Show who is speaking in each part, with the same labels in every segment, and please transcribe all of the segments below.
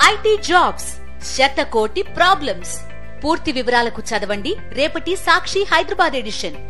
Speaker 1: IT jobs శతకోటి problems. పూర్తి వివరాలకు చదవండి రేపటి సాక్షి హైదరాబాద్ ఎడిషన్.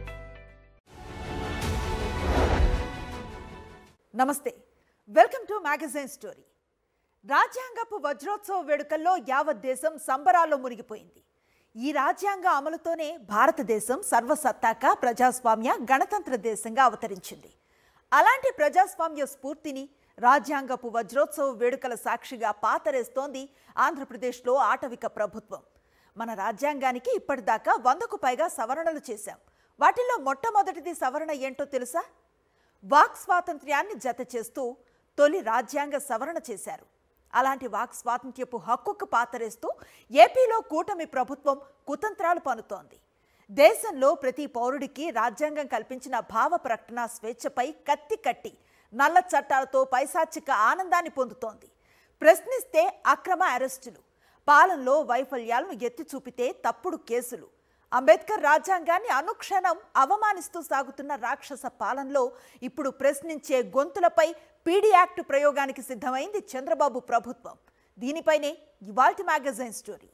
Speaker 2: నమస్తే, వెల్కమ్ టు మ్యాగజైన్ స్టోరీ. రాజ్యాంగపు వజ్రోత్సవ వేడుకల్లో యావత్ దేశం సంబరాల్లో మునిగిపోయింది. ఈ రాజ్యాంగ అమలుతోనే భారతదేశం సర్వసత్తాక ప్రజాస్వామ్య గణతంత్ర దేశంగా అవతరించింది. అలాంటి ప్రజాస్వామ్య స్ఫూర్తిని రాజ్యాంగపు వజ్రోత్సవ వేడుకల సాక్షిగా పాతరేస్తోంది ఆంధ్రప్రదేశ్లో ఆటవిక ప్రభుత్వం. మన రాజ్యాంగానికి ఇప్పటిదాకా 100కు పైగా సవరణలు చేశాం. వాటిల్లో మొట్టమొదటిది సవరణ ఏంటో తెలుసా? వాక్ స్వాతంత్ర్యాన్ని జత చేస్తూ తొలి రాజ్యాంగ సవరణ చేశారు. అలాంటి వాక్ స్వాతంత్ర్యపు హక్కుకు పాతరేస్తూ ఏపీలో కూటమి ప్రభుత్వం కుతంత్రాలు పన్నుతోంది. దేశంలో ప్రతి పౌరుడికి రాజ్యాంగం కల్పించిన భావ ప్రకటన స్వేచ్ఛపై కత్తి కట్టి నల్ల చట్టాలతో పైశాచిక ఆనందాన్ని పొందుతోంది. ప్రశ్నిస్తే అక్రమ అరెస్టులు, పాలనలో వైఫల్యాలను ఎత్తి చూపితే తప్పుడు కేసులు. అంబేద్కర్ రాజ్యాంగాన్ని అనుక్షణం అవమానిస్తూ సాగుతున్న రాక్షస పాలనలో ఇప్పుడు ప్రశ్నించే గొంతులపై పీడీ యాక్ట్ ప్రయోగానికి సిద్ధమైంది చంద్రబాబు ప్రభుత్వం. దీనిపైనే ఇవాల్టి మ్యాగజైన్ స్టోరీ.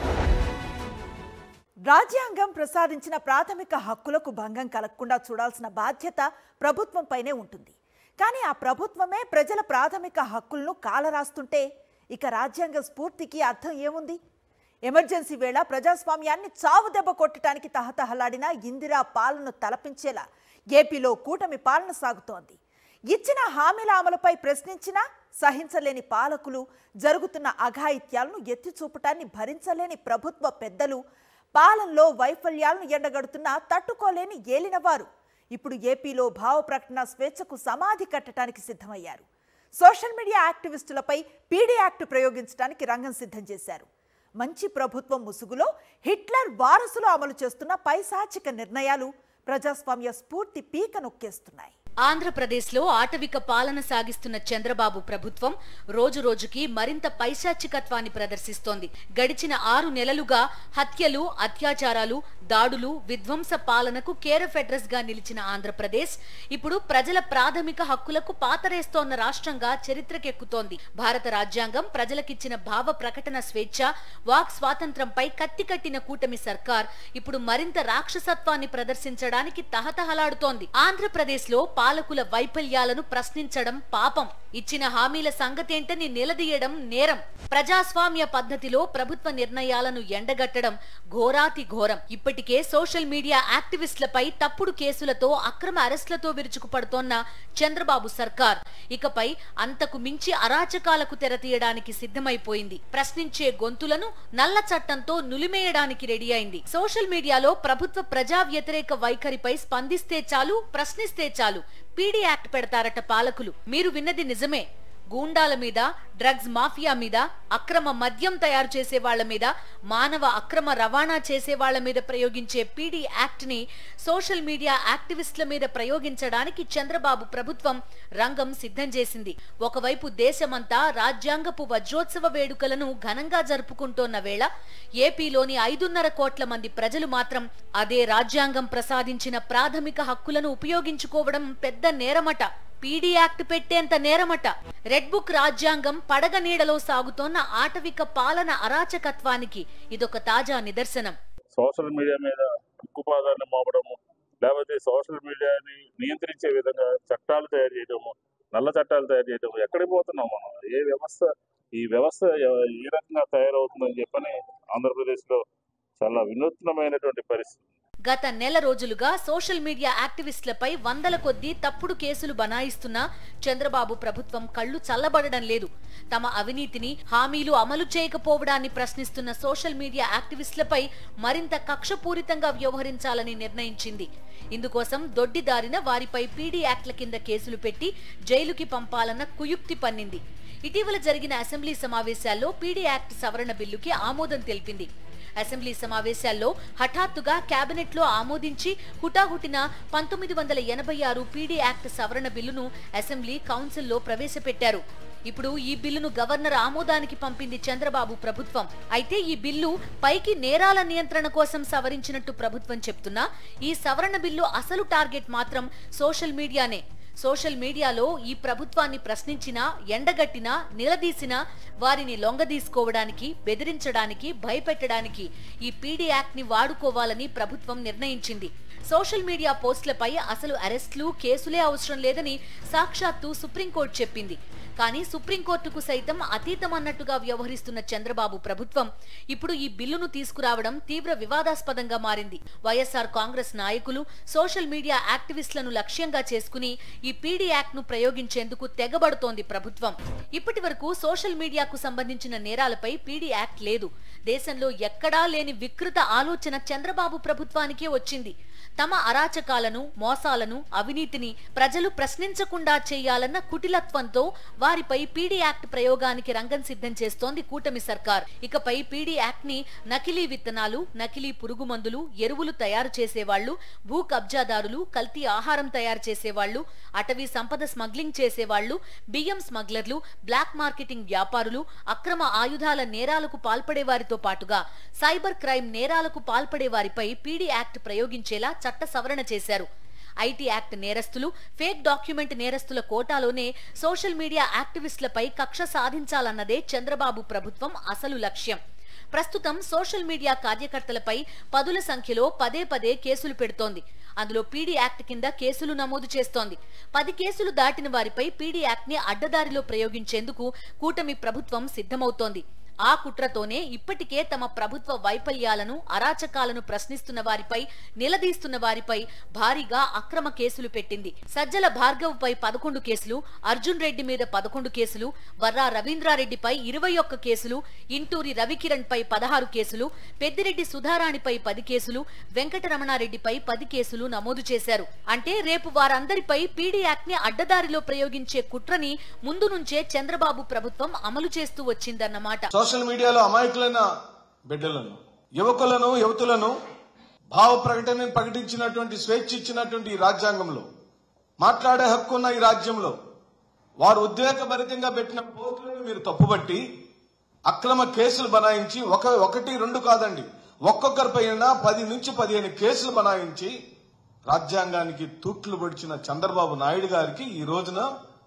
Speaker 2: రాజ్యాంగం ప్రసాదించిన ప్రాథమిక హక్కులకు భంగం కలగకుండా చూడాల్సిన బాధ్యత ప్రభుత్వంపైనే ఉంటుంది. కానీ ఆ ప్రభుత్వమే ప్రజల ప్రాథమిక హక్కులను కాలరాస్తుంటే ఇక రాజ్యాంగ స్ఫూర్తికి అర్థం ఏముంది? ఎమర్జెన్సీ వేళ ప్రజాస్వామ్యాన్ని చావు దెబ్బ కొట్టడానికి తహతహలాడిన ఇందిరా పాలనను తలపించేలా ఏపీలో కూటమి పాలన సాగుతోంది. ఇచ్చిన హామీల అమలుపై ప్రశ్నించినా సహించలేని పాలకులు, జరుగుతున్న అఘాయిత్యాలను ఎత్తి చూపటాన్ని భరించలేని ప్రభుత్వ పెద్దలు, పాలనలో వైఫల్యాలను ఎండగడుతున్న తట్టుకోలేని ఏలినవారు ఇప్పుడు ఏపీలో భావ ప్రకటన స్వేచ్ఛకు సమాధి కట్టడానికి సిద్ధమయ్యారు. సోషల్ మీడియా యాక్టివిస్టులపై పీడీ యాక్ట్ ప్రయోగించడానికి రంగం సిద్ధం చేశారు. మంచి ప్రభుత్వం ముసుగులో హిట్లర్ వారసులు అమలు చేస్తున్న పైశాచిక నిర్ణయాలు ప్రజాస్వామ్య స్ఫూర్తి పీక నొక్కేస్తున్నాయి.
Speaker 1: ఆంధ్రప్రదేశ్లో ఆటవిక పాలన సాగిస్తున్న చంద్రబాబు ప్రభుత్వం రోజు రోజుకి మరింత పైశాచికత్వాన్ని ప్రదర్శిస్తోంది. గడిచిన 6 నెలలుగా హత్యలు, అత్యాచారాలు, దాడులు, విధ్వంస పాలనకు కేరఫ్ అడ్రస్ గా నిలిచిన ఆంధ్రప్రదేశ్ ఇప్పుడు ప్రజల ప్రాథమిక హక్కులకు పాతరేస్తోన్న రాష్ట్రంగా చరిత్రకెక్కుతోంది. భారత రాజ్యాంగం ప్రజలకిచ్చిన భావ ప్రకటన స్వేచ్ఛ, వాక్ స్వాతంత్ర్యంపై కత్తి కట్టిన కూటమి సర్కార్ ఇప్పుడు మరింత రాక్షసత్వాన్ని ప్రదర్శించడానికి తహతహలాడుతోంది. ఆంధ్రప్రదేశ్లో పాలకుల వైఫల్యాలను ప్రశ్నించడం పాపం, ఇచ్చిన హామీల సంగతేంటని నిలదీయడం నేరం, ప్రజాస్వామ్య పద్ధతిలో ప్రభుత్వ నిర్ణయాలను ఎండగట్టడం ఘోరాతి ఘోరం. ఇప్పటికే సోషల్ మీడియా యాక్టివిస్టులపై తప్పుడు కేసులతో, అక్రమ అరెస్టులతో విరుచుకుపడుతోన్న చంద్రబాబు సర్కార్ ఇకపై అంతకు మించి అరాచకాలకు తెరతీయడానికి సిద్ధమైపోయింది. ప్రశ్నించే గొంతులను నల్ల చట్టంతో నులిమేయడానికి రెడీ అయింది. సోషల్ మీడియాలో ప్రభుత్వ ప్రజా వ్యతిరేక వైఖరిపై స్పందిస్తే చాలు, ప్రశ్నిస్తే చాలు పీడీ యాక్ట్ పెడతారట పాలకులు. మీరు విన్నది నిజమే. గూండాల మీద, డ్రగ్స్ మాఫియా మీద, అక్రమ మద్యం తయారు చేసే వాళ్ల మీద, మానవ అక్రమ రవాణా చేసే వాళ్ల మీద ప్రయోగించే పీడీ యాక్ట్ ని సోషల్ మీడియా యాక్టివిస్టుల మీద ప్రయోగించడానికి చంద్రబాబు ప్రభుత్వం రంగం సిద్ధం చేసింది. ఒకవైపు దేశమంతా రాజ్యాంగపు వజ్రోత్సవ వేడుకలను ఘనంగా జరుపుకుంటోన్న వేళ ఏపీలోని 5.5 కోట్ల మంది ప్రజలు మాత్రం అదే రాజ్యాంగం ప్రసాదించిన ప్రాథమిక హక్కులను ఉపయోగించుకోవడం పెద్ద నేరమట. పీడీ యాక్ట్ పెట్టేంత నేరమట. రెడ్ బుక్ రాజ్యాంగం పడగ నీడలో సాగుతోన్న ఆటవిక పాలన అరాచకత్వానికి ఇదొక తాజా నిదర్శనం.
Speaker 3: సోషల్ మీడియా మీద ఉక్కుపాదాన్ని మోపడము, లేకపోతే సోషల్ మీడియాని నియంత్రించే విధంగా చట్టాలు తయారు చేయడము, నల్ల చట్టాలు తయారు చేయడము. ఎక్కడికి పోతున్నాం మనం? ఈ వ్యవస్థ ఏ రకంగా తయారవుతుందని చెప్పని ఆంధ్రప్రదేశ్ లో చాలా వినూత్నమైనటువంటి పరిస్థితి.
Speaker 1: గత నెల రోజులుగా సోషల్ మీడియా యాక్టివిస్టులపై 100ల కొద్దీ తప్పుడు కేసులు బనాయిస్తున్నా చంద్రబాబు ప్రభుత్వం కళ్లు చల్లబడడం లేదు. తమ అవినీతిని, హామీలు అమలు చేయకపోవడాన్ని ప్రశ్నిస్తున్న సోషల్ మీడియా యాక్టివిస్టులపై మరింత కక్షపూరితంగా వ్యవహరించాలని నిర్ణయించింది. ఇందుకోసం దొడ్డిదారిన వారిపై పీడీ యాక్ట్ల కింద కేసులు పెట్టి జైలుకి పంపాలన్న కుయుక్తి పన్నింది. ఇటీవల జరిగిన అసెంబ్లీ సమావేశాల్లో పీడీ యాక్ట్ సవరణ బిల్లుకి ఆమోదం తెలిపింది. అసెంబ్లీ సమావేశాల్లో హఠాత్తుగా కేబినెట్ లో ఆమోదించి హుటాహుటిన 1986 పీడీ యాక్ట్ సవరణ బిల్లును అసెంబ్లీ కౌన్సిల్లో ప్రవేశపెట్టారు. ఇప్పుడు ఈ బిల్లును గవర్నర్ ఆమోదానికి పంపింది చంద్రబాబు ప్రభుత్వం. అయితే ఈ బిల్లు పైకి నేరాల నియంత్రణ కోసం సవరించినట్టు ప్రభుత్వం చెప్తున్నా ఈ సవరణ బిల్లు అసలు టార్గెట్ మాత్రం సోషల్ మీడియానే. సోషల్ మీడియాలో ఈ ప్రభుత్వాన్ని ప్రశ్నించినా, ఎండగట్టినా, నిలదీసినా వారిని లొంగదీసుకోవడానికి, బెదిరించడానికి, భయపెట్టడానికి ఈ పీడీ యాక్ట్ ని వాడుకోవాలని ప్రభుత్వం నిర్ణయించింది. సోషల్ మీడియా పోస్టులపై అసలు అరెస్టులు, కేసులే అవసరం లేదని సాక్షాత్తు సుప్రీంకోర్టు చెప్పింది. కానీ సుప్రీంకోర్టుకు సైతం అతీతమన్నట్టుగా వ్యవహరిస్తున్న చంద్రబాబు ప్రభుత్వం ఇప్పుడు ఈ బిల్లును తీసుకురావడం తీవ్ర వివాదాస్పదంగా మారింది. వైఎస్ఆర్ కాంగ్రెస్ నాయకులు, సోషల్ మీడియా యాక్టివిస్టులను లక్ష్యంగా చేసుకుని ఈ పీడీ యాక్ట్ ను ప్రయోగించేందుకు తెగబడుతోంది ప్రభుత్వం. ఇప్పటి వరకు సోషల్ మీడియాకు సంబంధించిన నేరాలపై పీడీ యాక్ట్ లేదు. దేశంలో ఎక్కడా లేని వికృత ఆలోచన చంద్రబాబు ప్రభుత్వానికే వచ్చింది. తమ అరాచకాలను, మోసాలను, అవినీతిని ప్రజలు ప్రశ్నించకుండా చేయాలన్న కుటిలత్వంతో వారిపై పీడీ యాక్ట్ ప్రయోగానికి రంగం సిద్ధం చేస్తోంది కూటమి సర్కార్. ఇకపై పీడీ యాక్ట్ ని నకిలీ విత్తనాలు, నకిలీ పురుగు మందులు, ఎరువులు తయారు చేసేవాళ్లు, భూ కబ్జాదారులు, కల్తీ ఆహారం తయారు చేసేవాళ్లు, అటవీ సంపద స్మగ్లింగ్ చేసేవాళ్లు, బియ్యం స్మగ్లర్లు, బ్లాక్ మార్కెటింగ్ వ్యాపారులు, అక్రమ ఆయుధాల నేరాలకు పాల్పడే వారితో పాటుగా సైబర్ క్రైమ్ నేరాలకు పాల్పడే వారిపై పీడీ యాక్ట్ ప్రయోగించేలా చట్ట సవరణ చేశారు. ఐటీ యాక్ట్ నేరస్తులు, ఫేక్ డాక్యుమెంట్ నేరస్తుల కోటాలోనే సోషల్ మీడియా యాక్టివిస్టులపై కక్ష సాధించాలన్నదే చంద్రబాబు ప్రభుత్వం అసలు లక్ష్యం. ప్రస్తుతం సోషల్ మీడియా కార్యకర్తలపై పదుల సంఖ్యలో పదే కేసులు పెడుతోంది. అందులో పీడీ యాక్ట్ కింద కేసులు నమోదు చేస్తోంది. 10 కేసులు దాటిన వారిపై పీడీ యాక్ట్ ని అడ్డదారిలో ప్రయోగించేందుకు కూటమి ప్రభుత్వం సిద్ధమవుతోంది. ఆ కుట్రతోనే ఇప్పటికే తమ ప్రభుత్వ వైఫల్యాలను, అరాచకాలను ప్రశ్నిస్తున్న వారిపై, నిలదీస్తున్న వారిపై భారీగా అక్రమ కేసులు పెట్టింది. సజ్జల భార్గవ్ పై 11 కేసులు, అర్జున్ రెడ్డి మీద 11 కేసులు, వర్రా రవీంద్రారెడ్డిపై 21 కేసులు, ఇంటూరి రవికిరణ్ పై 16 కేసులు, పెద్దిరెడ్డి సుధారాణిపై 10 కేసులు, వెంకటరమణారెడ్డిపై 10 కేసులు నమోదు చేశారు. అంటే రేపు వారందరిపై పీడీ యాక్ట్ ని అడ్డదారిలో ప్రయోగించే కుట్రని ముందు నుంచే చంద్రబాబు ప్రభుత్వం అమలు చేస్తూ వచ్చిందన్నమాట.
Speaker 4: సోషల్ మీడియాలో అమాయకులైన బిడ్డలను, యువకులను, యువతులను భావ ప్రకటనను ప్రకటించినటువంటి స్వేచ్ఛ ఇచ్చినటువంటి ఈ రాజ్యాంగంలో, మాట్లాడే హక్కు ఉన్న ఈ రాజ్యంలో వారు ఉద్వేగభరితంగా పెట్టిన పోస్టులను మీరు తప్పుబట్టి అక్రమ కేసులు బనాయించి, ఒకటి రెండు కాదండి, ఒక్కొక్కరిపైన 10 నుంచి 15 కేసులు బనాయించి రాజ్యాంగానికి తూట్లు పొడిచిన చంద్రబాబు నాయుడు గారికి ఈ రోజున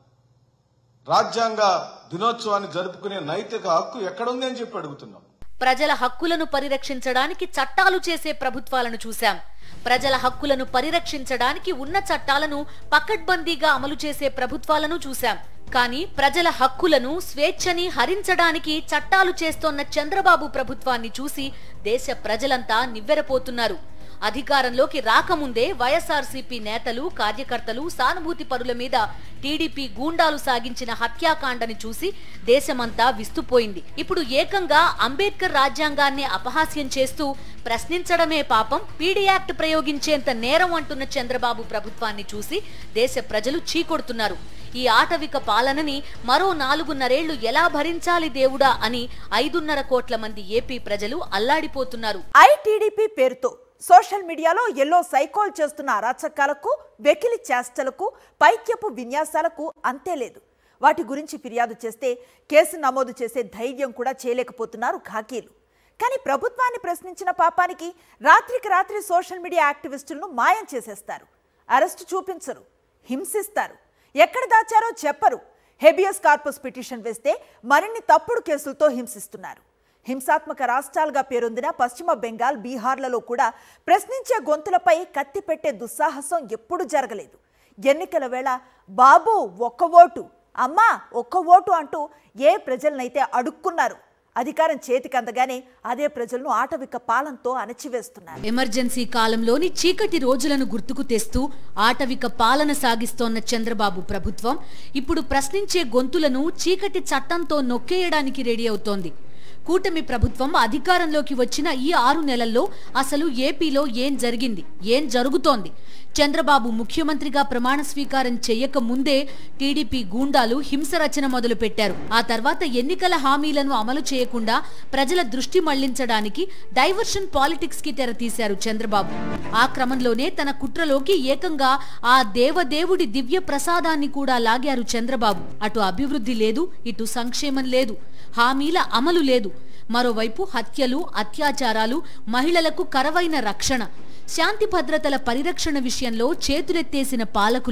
Speaker 4: రాజ్యాంగ దినోత్సవాన్ని జరుపుకునే నైతిక హక్కు ఎక్కడుంది అని చెప్పి అడుగుతున్నాం.
Speaker 1: ప్రజల హక్కులను పరిరక్షించడానికి చట్టాలు చేసే ప్రభుత్వాలను చూశాం. ప్రజల హక్కులను పరిరక్షించడానికి ఉన్న చట్టాలను పకడ్బందీగా అమలు చేసే ప్రభుత్వాలను చూశాం. కానీ ప్రజల హక్కులను, స్వేచ్ఛని హరించడానికి చట్టాలు చేస్తోన్న చంద్రబాబు ప్రభుత్వాన్ని చూసి దేశ ప్రజలంతా నివ్వెరపోతున్నారు. అధికారంలోకి రాకముందే వైఎస్ఆర్సీపీ నేతలు, కార్యకర్తలు, సానుభూతి పరుల మీద టీడీపీ గూండాలు సాగించిన హత్యాకాండని చూసి దేశమంతా విస్తుపోయింది. ఇప్పుడు ఏకంగా అంబేద్కర్ రాజ్యాంగాన్ని అపహాస్యం చేస్తూ ప్రశ్నించడమే పాపం, పీడీ యాక్ట్ ప్రయోగించేంత నేరం అంటున్న చంద్రబాబు ప్రభుత్వాన్ని చూసి దేశ ప్రజలు చీకొడుతున్నారు. ఈ ఆటవిక పాలనని మరో 4.5 ఏళ్లు ఎలా భరించాలి దేవుడా అని 5.5 కోట్ల మంది ఏపీ ప్రజలు అల్లాడిపోతున్నారు.
Speaker 2: ఐటీడీపీ పేరుతో సోషల్ మీడియాలో ఎల్లో సైకోల్ చేస్తున్న అరాచకాలకు, వెకిలి చేష్టలకు, పైత్యపు విన్యాసాలకు అంతే లేదు. వాటి గురించి ఫిర్యాదు చేస్తే కేసు నమోదు చేసే ధైర్యం కూడా చేయలేకపోతున్నారు ఖాకీలు. కానీ ప్రభుత్వాన్ని ప్రశ్నించిన పాపానికి రాత్రికి రాత్రి సోషల్ మీడియా యాక్టివిస్టులను మాయం చేసేస్తారు. అరెస్టు చూపించరు, హింసిస్తారు, ఎక్కడ దాచారో చెప్పరు. హెబియస్ కార్పస్ పిటిషన్ వేస్తే మరిన్ని తప్పుడు కేసులతో హింసిస్తున్నారు. హింసాత్మక రాష్ట్రాలుగా పేరొందిన పశ్చిమ బెంగాల్, బీహార్లలో కూడా ప్రశ్నించే గొంతులపై కత్తి పెట్టే దుస్సాహసం ఎప్పుడూ జరగలేదు. ఎన్నికల వేళ బాబు ఒక్క ఓటు, అమ్మా ఒక్క ఓటు అంటూ ఏ ప్రజలనైతే అడుక్కున్నారు, అధికారం చేతికి అందగానే అదే ప్రజలను ఆటవిక పాలనతో అణచివేస్తున్నారు.
Speaker 1: ఎమర్జెన్సీ కాలంలోని చీకటి రోజులను గుర్తుకు తెస్తూ ఆటవిక పాలన సాగిస్తోన్న చంద్రబాబు ప్రభుత్వం ఇప్పుడు ప్రశ్నించే గొంతులను చీకటి చట్టంతో నొక్కేయడానికి రెడీ అవుతోంది. కూటమి ప్రభుత్వం అధికారంలోకి వచ్చిన ఈ 6 నెలల్లో అసలు ఏపీలో ఏం జరిగింది, ఏం జరుగుతోంది? చంద్రబాబు ముఖ్యమంత్రిగా ప్రమాణ స్వీకారం చేయక ముందే టీడీపీ గూండాలు హింసరచన మొదలు పెట్టారు. ఆ తర్వాత ఎన్నికల హామీలను అమలు చేయకుండా ప్రజల దృష్టి మళ్లించడానికి డైవర్షన్ పాలిటిక్స్ కి తెరతీశారు చంద్రబాబు. ఆ క్రమంలోనే తన కుట్రలోకి ఏకంగా ఆ దేవదేవుడి దివ్య ప్రసాదాన్ని కూడా లాగారు చంద్రబాబు. అటు అభివృద్ధి లేదు, ఇటు సంక్షేమం లేదు, హామీల అమలు లేదు. మరోవైపు హత్యలు, అత్యాచారాలు, మహిళలకు కరవైన రక్షణ, శాంతి భద్రతల పరిరక్షణ విషయంలో చేతులెత్తేసిన పాలకులు.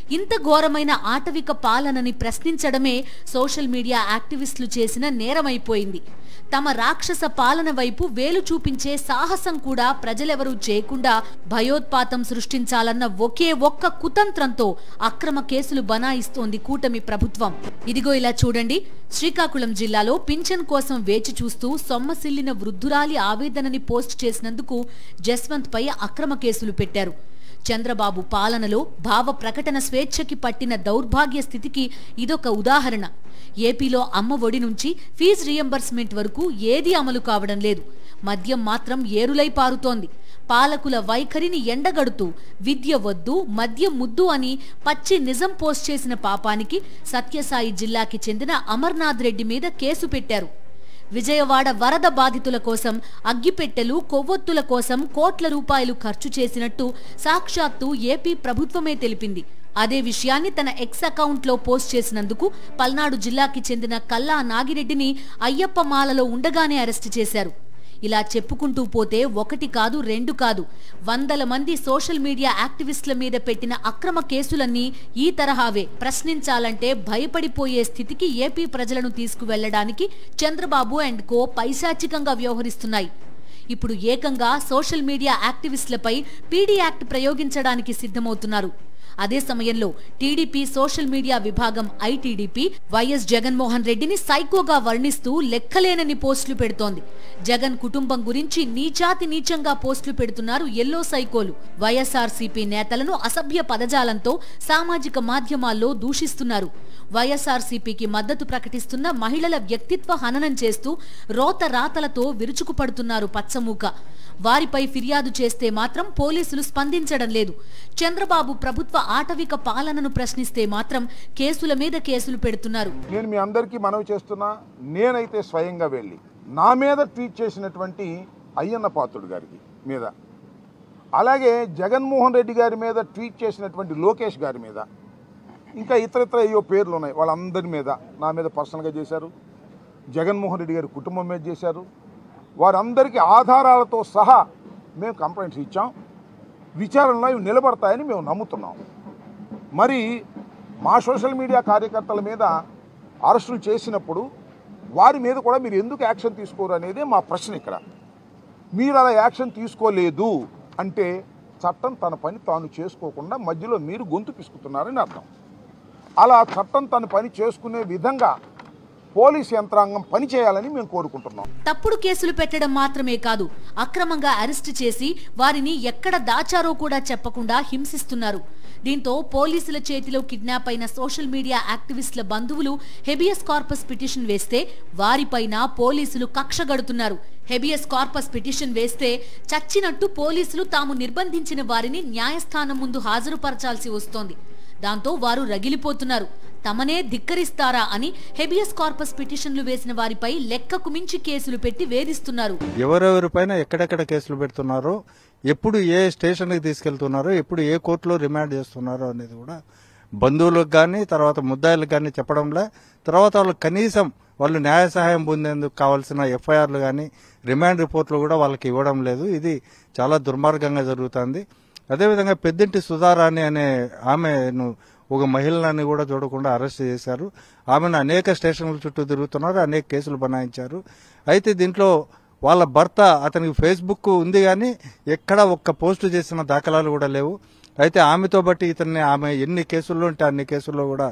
Speaker 1: ఇంత ఘోరమైన ఆటవిక పాలనని ప్రశ్నించడమే సోషల్ మీడియా యాక్టివిస్టులు చేసిన నేరమైపోయింది. తమ రాక్షస పాలన వైపు వేలు చూపించే సాహసం కూడా ప్రజలెవరూ చేయకుండా భయోత్పాతం సృష్టించాలన్న ఒకే ఒక్క కుతంత్రంతో అక్రమ కేసులు బనాయిస్తోంది కూటమి ప్రభుత్వం. ఇదిగో ఇలా చూడండి, శ్రీకాకుళం జిల్లాలో పింఛన్ కోసం వేచి చూస్తూ సొమ్మసిల్లిన వృద్ధురాలి ఆవేదనని పోస్ట్ చేసినందుకు జస్వంత్ పై అక్రమ కేసులు పెట్టారు. చంద్రబాబు పాలనలో భావ ప్రకటన స్వేచ్ఛకి పట్టిన దౌర్భాగ్య స్థితికి ఇదొక ఉదాహరణ. ఏపీలో అమ్మ ఒడి నుంచి ఫీజు రియంబర్స్మెంట్ వరకు ఏదీ అమలు కావడం లేదు. మద్యం మాత్రం ఏరులై పారుతోంది. పాలకుల వైఖరిని ఎండగడుతూ విద్య వద్దు మద్యం ముద్దు అని పచ్చి నిజం పోస్ట్ చేసిన పాపానికి సత్యసాయి జిల్లాకి చెందిన అమర్నాథ్ రెడ్డి మీద కేసు పెట్టారు. విజయవాడ వరద బాధితుల కోసం అగ్గిపెట్టెలు కొవ్వొత్తుల కోసం కోట్ల రూపాయలు ఖర్చు చేసినట్టు సాక్షాత్తు ఏపీ ప్రభుత్వమే తెలిపింది. అదే విషయాన్ని తన ఎక్స్ అకౌంట్లో పోస్ట్ చేసినందుకు పల్నాడు జిల్లాకి చెందిన కల్లా నాగిరెడ్డిని అయ్యప్ప మాలలో ఉండగానే అరెస్టు చేశారు. ఇలా చెప్పుకుంటూ పోతే ఒకటి కాదు రెండు కాదు, వందల మంది సోషల్ మీడియా యాక్టివిస్టుల మీద పెట్టిన అక్రమ కేసులన్నీ ఈ తరహావే. ప్రశ్నించాలంటే భయపడిపోయే స్థితికి ఏపీ ప్రజలను తీసుకువెళ్లడానికి చంద్రబాబు అండ్ కో పైశాచికంగా వ్యవహరిస్తున్నాయి. ఇప్పుడు ఏకంగా సోషల్ మీడియా యాక్టివిస్టులపై పీడీ యాక్ట్ ప్రయోగించడానికి సిద్ధమవుతున్నారు. అదే సమయంలో టీడీపీ సోషల్ మీడియా విభాగం ఐటీడీపీ వైఎస్ జగన్మోహన్ రెడ్డిని సైకోగా వర్ణిస్తూ లెక్కలేనని పోస్టులు పెడుతోంది. జగన్ కుటుంబం గురించి నీచాతి నీచంగా పోస్టులు పెడుతున్నారు ఎల్లో సైకోలు. వైఎస్ఆర్సీపీ నేతలను అసభ్య పదజాలంతో సామాజిక మాధ్యమాల్లో దూషిస్తున్నారు. వైఎస్ఆర్సీపీకి మద్దతు ప్రకటిస్తున్న మహిళల వ్యక్తిత్వ హననం చేస్తూ రోత రాతలతో విరుచుకుపడుతున్నారు పచ్చమూక. వారిపై ఫిర్యాదు చేస్తే మాత్రం పోలీసులు స్పందించడం లేదు. చంద్రబాబు ప్రభుత్వ ఆటవిక పాలనను ప్రశ్నిస్తే మాత్రం కేసుల మీద కేసులు పెడుతున్నారు.
Speaker 5: నేను మీ అందరికీ మనవి చేస్తున్నా, నేనైతే స్వయంగా వెళ్ళి నా మీద ట్వీట్ చేసినటువంటి అయ్యన్న పాత్రుడు గారికి మీద, అలాగే జగన్మోహన్ రెడ్డి గారి మీద ట్వీట్ చేసినటువంటి లోకేష్ గారి మీద, ఇంకా ఇతరత్ర అయ్యో పేర్లు ఉన్నాయి, వాళ్ళందరి మీద నా మీద పర్సనల్గా చేశారు. జగన్మోహన్ రెడ్డి గారి కుటుంబం మీద చేశారు. వారందరికీ ఆధారాలతో సహా మేము కంప్లైంట్స్ ఇచ్చాం. విచారణలో ఇవి నిలబడతాయని మేము నమ్ముతున్నాం. మరి మా సోషల్ మీడియా కార్యకర్తల మీద అరెస్టులు చేసినప్పుడు వారి మీద కూడా మీరు ఎందుకు యాక్షన్ తీసుకోరు అనేది మా ప్రశ్న. ఇక్కడ మీరు అలా యాక్షన్ తీసుకోలేదు అంటే చట్టం తన పని తాను చేసుకోకుండా మధ్యలో మీరు గొంతు పిసుకుతున్నారని అర్థం. అలా చట్టం తన పని చేసుకునే విధంగా పోలీస్ యంత్రాంగం పనిచేయాలని మేము కోరుకుంటున్నాం.
Speaker 1: తప్పుడు కేసులు పెట్టడం మాత్రమే కాదు, అక్రమంగా అరెస్టు చేసి వారిని ఎక్కడ దాచారో కూడా చెప్పకుండా హింసిస్తున్నారు. దీంతో పోలీసుల చేతిలో కిడ్నాప్ అయిన సోషల్ మీడియా యాక్టివిస్టుల బంధువులు హెబియస్ కార్పస్ పిటిషన్ వేస్తే వారిపైన పోలీసులు కక్షగడుతున్నారు. హెబియస్ కార్పస్ పిటిషన్ వేస్తే చచ్చినట్టు పోలీసులు తాము నిర్బంధించిన వారిని న్యాయస్థానం ముందు హాజరుపరచాల్సి వస్తోంది. దాంతో వారు రగిలిపోతున్నారు. తమనే ధిక్కరిస్తారా అని హెబియస్ కార్పస్ పిటిషన్లు వేసిన వారిపై లెక్కకు మించి కేసులు పెట్టి వేధిస్తున్నారు.
Speaker 6: ఎవరెవరిపైన ఎక్కడెక్కడ కేసులు పెడుతున్నారో, ఎప్పుడు ఏ స్టేషన్కి తీసుకెళ్తున్నారో, ఎప్పుడు ఏ కోర్టులో రిమాండ్ చేస్తున్నారో అనేది కూడా బంధువులకు కానీ తర్వాత ముద్దాయిలకు కానీ చెప్పడంలే. తర్వాత వాళ్ళు కనీసం వాళ్ళు న్యాయ సహాయం పొందేందుకు కావాల్సిన ఎఫ్ఐఆర్లు కానీ రిమాండ్ రిపోర్ట్లు కూడా వాళ్ళకి ఇవ్వడం లేదు. ఇది చాలా దుర్మార్గంగా జరుగుతుంది. అదేవిధంగా పెద్దింటి సుధారాణి అనే ఆమెను ఒక మహిళని కూడా చూడకుండా అరెస్ట్ చేశారు. ఆమెను అనేక స్టేషన్ల చుట్టూ తిరుగుతున్నారు, అనేక కేసులు బనాయించారు. అయితే దీంట్లో వాళ్ళ భర్త, అతనికి ఫేస్బుక్ ఉంది కానీ ఎక్కడ ఒక్క పోస్టు చేసిన దాఖలాలు కూడా లేవు. అయితే ఆమెతో బట్టి ఆమె ఎన్ని కేసుల్లో ఉంటే అన్ని కేసుల్లో కూడా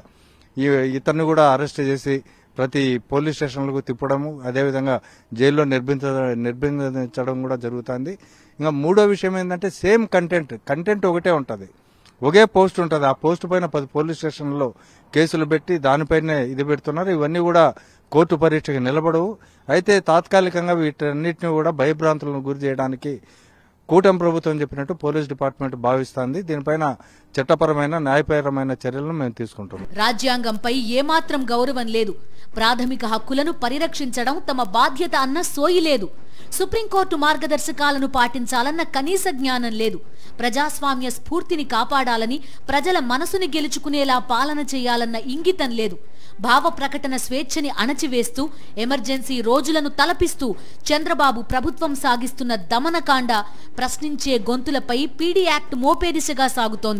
Speaker 6: ఇతన్ని కూడా అరెస్ట్ చేసి ప్రతి పోలీస్ స్టేషన్లకు తిప్పడము, అదేవిధంగా జైల్లో నిర్బంధించడం కూడా జరుగుతుంది. ఇంకా మూడో విషయం ఏంటంటే సేమ్ కంటెంట్ ఒకటే ఉంటుంది, ఒకే పోస్ట్ ఉంటుంది. ఆ పోస్ట్ పైన 10 పోలీస్ స్టేషన్లలో కేసులు పెట్టి దానిపైనే ఇది పెడుతున్నారు. ఇవన్నీ కూడా కోర్టు పరీక్షకు నిలబడవు. అయితే తాత్కాలికంగా వీటన్నిటిని కూడా భయభ్రాంతులను గురి చేయడానికి కూటమి ప్రభుత్వం చెప్పినట్టు పోలీస్ డిపార్ట్మెంట్ భావిస్తుంది. దీనిపైన చట్టపరమైన న్యాయపరమైన చర్యలను మేము తీసుకుంటున్నాం.
Speaker 1: రాజ్యాంగంపై ఏమాత్రం గౌరవం లేదు. ప్రాథమిక హక్కులను పరిరక్షించడం తమ బాధ్యత అన్న సోయి లేదు. సుప్రీంకోర్టు మార్గదర్శకాలను పాటించాలన్న కనీస జ్ఞానం లేదు. ప్రజాస్వామ్య స్ఫూర్తిని కాపాడాలని, ప్రజల మనసుని గెలుచుకునేలా పాలన చేయాలన్న ఇంగితం లేదు. భావ ప్రకటన స్వేచ్ఛని అణచివేస్తూ ఎమర్జెన్సీ రోజులను తలపిస్తూ చంద్రబాబు ప్రభుత్వం సాగిస్తున్న దమనకాండ ప్రశ్నించే గొంతులపై పీడీ యాక్ట్ మోపే దిశగా సాగుతోంది.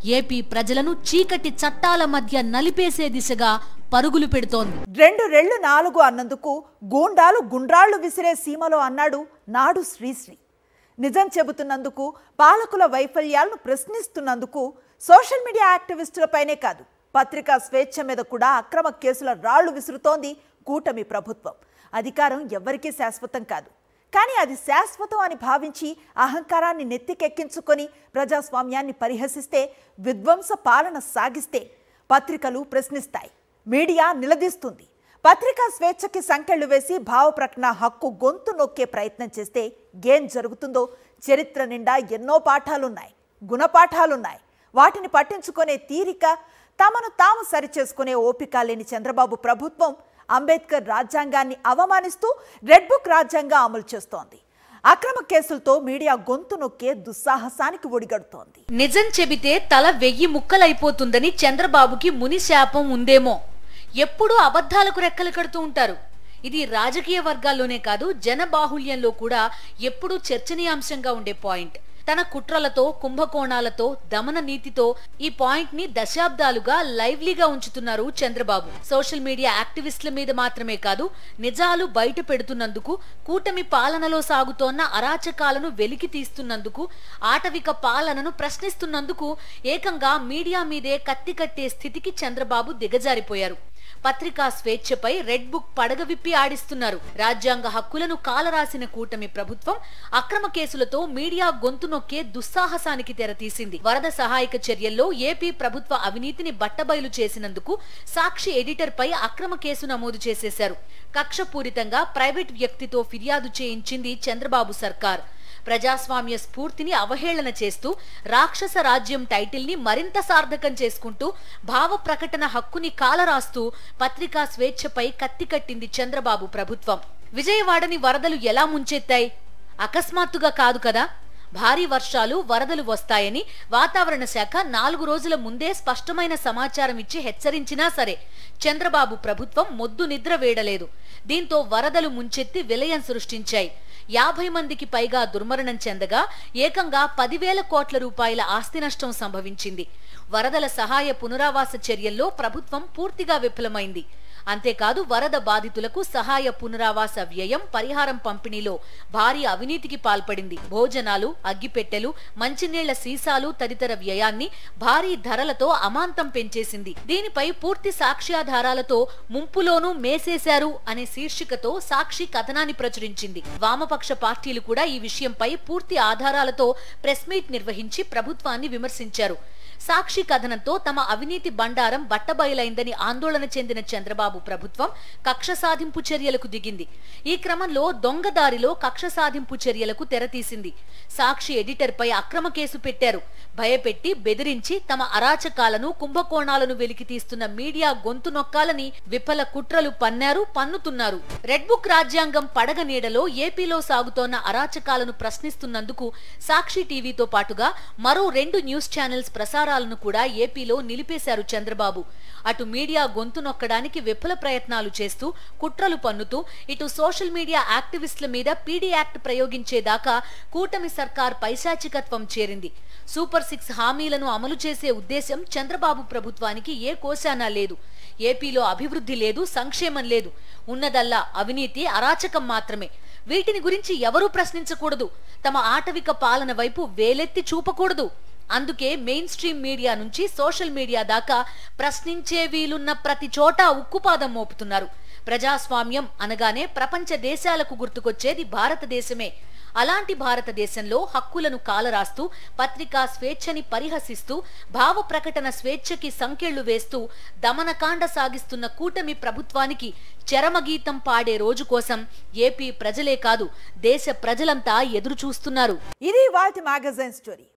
Speaker 1: ఏపీ ప్రజలను చీకటి చట్టాల మధ్య నలిపేసే దిశగా పరుగులు పెడుతోంది.
Speaker 2: 2 రెళ్ళు 4 అన్నందుకు గూండాలు గుండ్రాళ్లు విసిరే సీమలో అన్నాడు నాడు శ్రీశ్రీ. నిజం చెబుతున్నందుకు, పాలకుల వైఫల్యాలను ప్రశ్నిస్తున్నందుకు సోషల్ మీడియా యాక్టివిస్టులపైనే కాదు, పత్రికా స్వేచ్ఛ మీద కూడా అక్రమ కేసుల రాళ్లు విసురుతోంది కూటమి ప్రభుత్వం. అధికారం ఎవ్వరికీ శాశ్వతం కాదు, కానీ అది శాశ్వతం అని భావించి అహంకారాన్ని నెత్తికెక్కించుకొని ప్రజాస్వామ్యాన్ని పరిహసిస్తే, విధ్వంస పాలన సాగిస్తే పత్రికలు ప్రశ్నిస్తాయి, మీడియా నిలదీస్తుంది. పత్రికా స్వేచ్ఛకి సంకెళ్లు వేసి భావ ప్రకటన హక్కు గొంతు నొక్కే ప్రయత్నం చేస్తే ఏం జరుగుతుందో చరిత్ర నిండా ఎన్నో పాఠాలున్నాయి, గుణపాఠాలున్నాయి. వాటిని పట్టించుకునే తీరిక, తమను తాము సరిచేసుకునే ఓపిక లేని చంద్రబాబు ప్రభుత్వం అంబేద్కర్ రాజ్యాంగాన్ని అవమానిస్తూ రెడ్ బుక్ రాజ్యాంగం అమలు చేస్తోంది. అక్రమ కేసులతో మీడియా గొంతు నొక్కే దుస్సాహసానికి ఒడిగడుతోంది.
Speaker 1: నిజం చెబితే తల 1000 ముక్కలైపోతుందని చంద్రబాబుకి ముని శాపం ఉందేమో. ఎప్పుడూ అబద్ధాలకు రెక్కలు కడుతూ ఉంటారు. ఇది రాజకీయ వర్గాల్లోనే కాదు, జనబాహుళ్యంలో కూడా ఎప్పుడూ చర్చనీయాంశంగా ఉండే పాయింట్. తన కుట్రలతో, కుంభకోణాలతో, దమన నీతితో ఈ పాయింట్ ని దశాబ్దాలుగా లైవ్లీగా ఉంచుతున్నారు చంద్రబాబు. సోషల్ మీడియా యాక్టివిస్టుల మీద మాత్రమే కాదు, నిజాలు బయట పెడుతున్నందుకు, కూటమి పాలనలో సాగుతోన్న అరాచకాలను వెలికి తీస్తున్నందుకు, ఆటవిక పాలనను ప్రశ్నిస్తున్నందుకు ఏకంగా మీడియా మీదే కత్తి కట్టే స్థితికి చంద్రబాబు దిగజారిపోయారు. పత్రికా స్వేచ్ఛపై రెడ్ బుక్ పడగ విప్పి ఆడిస్తున్నారు. రాజ్యాంగ హక్కులను కాలరాసిన కూటమి ప్రభుత్వం అక్రమ కేసులతో మీడియా గొంతు నొక్కే దుస్సాహసానికి తెరతీసింది. వరద సహాయక చర్యల్లో ఏపీ ప్రభుత్వ అవినీతిని బట్టబయలు చేసినందుకు సాక్షి ఎడిటర్ పై అక్రమ కేసు నమోదు చేసేశారు. కక్షపూరితంగా ప్రైవేట్ వ్యక్తితో ఫిర్యాదు చేయించింది చంద్రబాబు సర్కార్. ప్రజాస్వామ్య స్ఫూర్తిని అవహేళన చేస్తూ రాక్షస రాజ్యం టైటిల్ ని మరింత సార్థకం చేసుకుంటూ భావ ప్రకటన హక్కుని కాలరాస్తూ పత్రికా స్వేచ్ఛపై కత్తి కట్టింది చంద్రబాబు ప్రభుత్వం. విజయవాడని వరదలు ఎలా ముంచెత్తాయి? అకస్మాత్తుగా కాదు కదా. భారీ వర్షాలు, వరదలు వస్తాయని వాతావరణ శాఖ 4 రోజుల ముందే స్పష్టమైన సమాచారం ఇచ్చి హెచ్చరించినా సరే చంద్రబాబు ప్రభుత్వం మొద్దు నిద్ర వేడలేదు. దీంతో వరదలు ముంచెత్తి విలయం సృష్టించాయి. 50 మందికి పైగా దుర్మరణం చెందగా ఏకంగా 10,000 కోట్ల రూపాయల ఆస్తి నష్టం సంభవించింది. వరదల సహాయ పునరావాస చర్యల్లో ప్రభుత్వం పూర్తిగా విఫలమైంది. అంతేకాదు, వరద బాధితులకు సహాయ పునరావాస వ్యయం, పరిహారం పంపిణీలో భారీ అవినీతికి పాల్పడింది. భోజనాలు, అగ్గిపెట్టెలు, మంచినీళ్ల సీసాలు తదితర వ్యయాన్ని భారీ ధరలతో అమాంతం పెంచేసింది. దీనిపై పూర్తి సాక్ష్యాధారాలతో ముంపులోనూ మేసేశారు అనే శీర్షికతో సాక్షి కథనాన్ని ప్రచురించింది. వామపక్ష పార్టీలు కూడా ఈ విషయంపై పూర్తి ఆధారాలతో ప్రెస్ మీట్ నిర్వహించి ప్రభుత్వాన్ని విమర్శించారు. సాక్షి కథనంతో తమ అవినీతి బండారం బట్టబయలైందని ఆందోళన చెందిన చంద్రబాబు ప్రభుత్వం కక్ష సాధింపు చర్యలకు దిగింది. ఈ క్రమంలో దొంగదారిలో కక్ష సాధింపు చర్యలకు తెరతీసింది. సాక్షి ఎడిటర్ పై అక్రమ కేసు పెట్టారు. భయపెట్టి, బెదిరించి తమ అరాచకాలను, కుంభకోణాలను వెలికి తీస్తున్న మీడియా గొంతు నొక్కాలని విఫల కుట్రలు పన్నారు, పన్నుతున్నారు. రెడ్ బుక్ రాజ్యాంగం పడగ నీడలో ఏపీలో సాగుతోన్న అరాచకాలను ప్రశ్నిస్తున్నందుకు సాక్షి టీవీతో పాటుగా మరో 2 న్యూస్ ఛానల్స్ ప్రసారాలను కూడా ఏపీలో నిలిపేశారు చంద్రబాబు. అటు మీడియా గొంతు నొక్కడానికి విఫల ప్రయత్నాలు చేస్తూ, కుట్రలు పన్నుతూ, ఇటు సోషల్ మీడియా యాక్టివిస్టుల మీద పీడీ యాక్ట్ ప్రయోగించేదాకా కూటమి సర్కార్ పైశాచికత్వం చేరింది. సూపర్ 6 హామీలను అమలు చేసే ఉద్దేశం చంద్రబాబు ప్రభుత్వానికి ఏ కోశానా లేదు. ఏపీలో అభివృద్ధి లేదు, సంక్షేమం లేదు. ఉన్నదల్లా అవినీతి, అరాచకం మాత్రమే. వీటిని గురించి ఎవరూ ప్రశ్నించకూడదు. తమ ఆటవిక పాలన వైపు వేలెత్తి చూపకూడదు. అందుకే మెయిన్ స్ట్రీమ్ మీడియా నుంచి సోషల్ మీడియా దాకా ప్రశ్నించే వీలున్న ప్రతి చోట ఉక్కుపాదం మోపుతున్నారు. ప్రజాస్వామ్యం అనగానే ప్రపంచ దేశాలకు గుర్తుకొచ్చేది భారతదేశమే. అలాంటి భారతదేశంలో హక్కులను కాలరాస్తూ, పత్రికా స్వేచ్ఛని పరిహసిస్తూ, భావ ప్రకటన స్వేచ్ఛకి సంకెళ్లు వేస్తూ దమనకాండ సాగిస్తున్న కూటమి ప్రభుత్వానికి చరమగీతం పాడే రోజు కోసం ఏపీ ప్రజలే కాదు, దేశ ప్రజలంతా ఎదురు చూస్తున్నారు.
Speaker 2: ఇది వాటి మ్యాగజైన్ స్టోరీ.